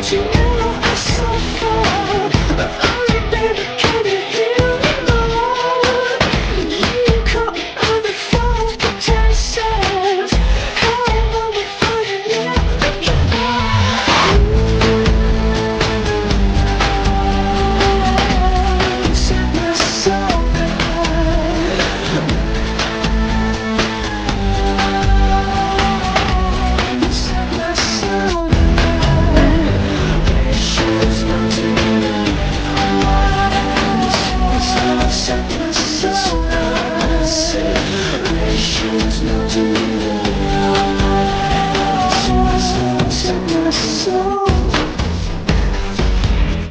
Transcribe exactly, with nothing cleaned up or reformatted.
you know I suffer. Oh, baby, can you hear me, Lord? You caught me under false pretenses. How will we find it now? You set my soul alight. You set my soul alight. Patience, not to me. You set my soul alight. Patience, not to me. You set my soul alight.